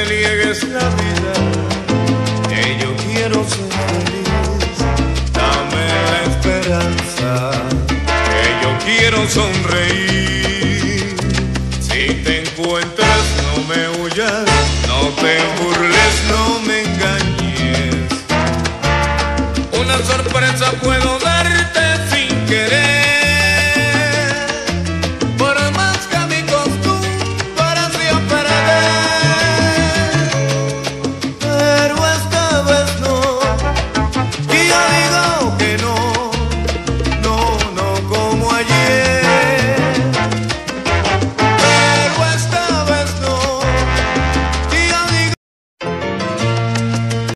niegues la vida, que yo quiero ser feliz. Dame la esperanza, que yo quiero sonreír. Si te encuentras, no me huyas, no te burles, no me engañes. Una sorpresa puedo dar.